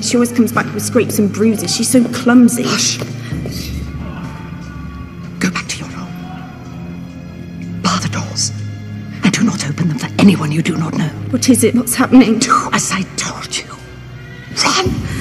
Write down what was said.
She always comes back with scrapes and bruises. She's so clumsy. Hush. Go back to your room. Bar the doors. And do not open them for anyone you do not know. What is it? What's happening? Do as I told you. Run!